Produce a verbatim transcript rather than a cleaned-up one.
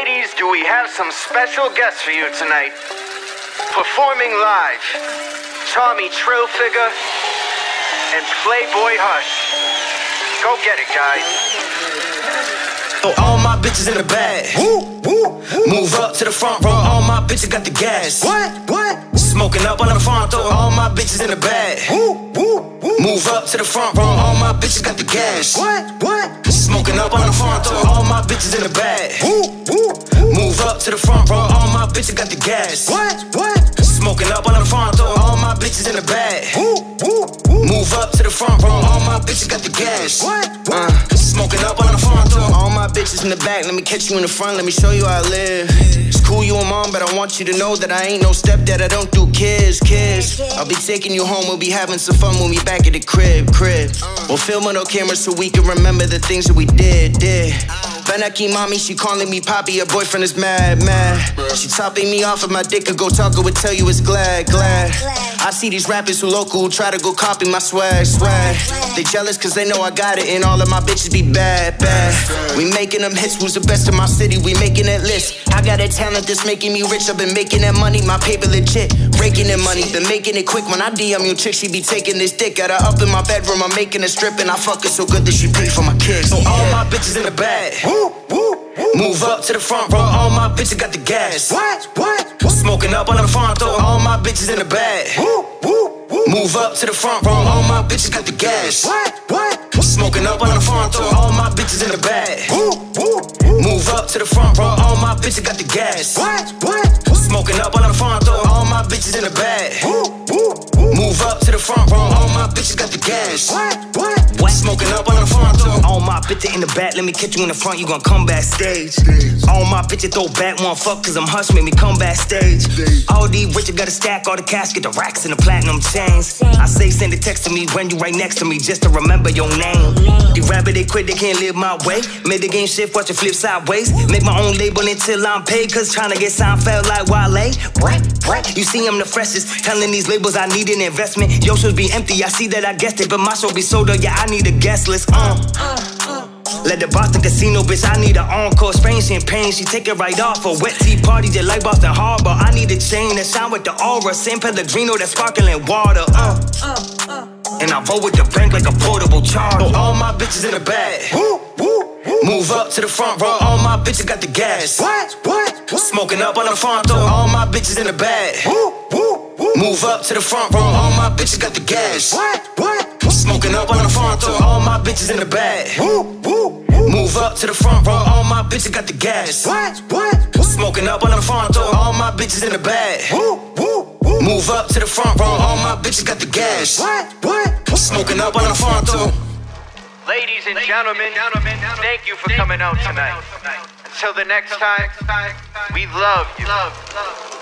Ladies, do we have some special guests for you tonight? Performing live, Tommy Trillfigure and Playboy Hush. Go get it, guys. Oh, all my bitches in the bag. Woo, woo, woo. Move up to the front row. All my bitches got the gas. What? What? Smoking up on the front door. All my bitches in the bag. Woo, woo, woo. Move up to the front row. All my bitches got the gas. What? What? Smoking up on the front door. All my bitches in the bag. Woo, woo, woo. Move up to the front row. All my bitches got the gas. What? What? Smoking up on the front door. All my bitches in the bag. Woo, woo, woo. Move up to the front row. All my bitches got the gas. What? Uh, smoking up on the front door. All my bitches in the back. Let me catch you in the front. Let me show you how I live. It's cool you a mom, but I want you to know that I ain't no stepdad. I don't do kids, kids. I'll be taking you home. We'll be having some fun when we back at the crib, crib. We'll film on no camera so we can remember the things that we did, did. Benaki mommy, she calling me poppy. Her boyfriend is mad, mad. She topping me off of my dick. A go talker would tell you it's glad, glad. I see these rappers who local who try to go copy my swag, swag. They jealous cause they know I got it and all of my bitches be bad, bad. We making them hits, who's the best in my city? We making that list. I got a talent that's making me rich. I've been making that money, my paper legit. Raking that money, been making it quick. When I D M you chick, she be taking this dick. Got her up in my bedroom, I'm making a strip. And I fuck her so good that she pay for my kicks. So all my bitches in the bag. Woo, woo, woo. Move up to the front row, all my bitches got the gas. What, what? Smoking up on the front door, all my bitches in the bag. Woo, woo, woo. Move up to the front row, all my bitches got the gas. What, what? Smoking up on the front door, all my bitches in the bag. Woo, woo, woo. Move up to the front row, all my bitches got the gas. What, what? Smoking up on the front door, all my bitches in the bag. Woo, woo, woo. Move up to the front row, all my bitches got the gas. What, what? What? Smoking up on the front door. All my bitches in the back, let me catch you in the front, you gon' come backstage. All my bitches throw back one fuck, cause I'm hush, make me come backstage. All these Richard got a stack, all the cash, get the racks and the platinum chains. I say send a text to me when you right next to me, just to remember your name. The rabbit they quit, they can't live my way. Made the game shift, watch it flip sideways. Make my own label until I'm paid, cause tryna get signed felt like Wale. Right, right, you see I'm the freshest. Telling these labels I need an investment. Your shows be empty, I see that I guessed it, but my show be sold out, yeah, I need a guest list. Uh, uh. Let the Boston Casino, bitch, I need an encore. Spain champagne, she take it right off. A wet tea party just like Boston Harbor. I need a chain that shine with the aura. San Pellegrino, that sparkling water. Uh, uh, uh. And I roll with the bank like a portable charger. Oh, all my bitches in the bag. Woo, woo, woo. Move up to the front row, all my bitches got the gas. What, what? Smoking up on the front door, all my bitches in the bag. Woo, woo, woo. Move up to the front row, all my bitches got the gas. What, what? Smoking up on the front door, all my bitches in the bag. Woo, woo, woo. Move up to the front row, all my bitches got the gas. What, what? Smoking up on the front door, all my bitches in the bag. Woo, woo, woo. Move up to the front row, all my bitches got the gas. What, what? Smoking up on the front door. Ladies and gentlemen, thank you for coming out tonight. Until the next time, we love you.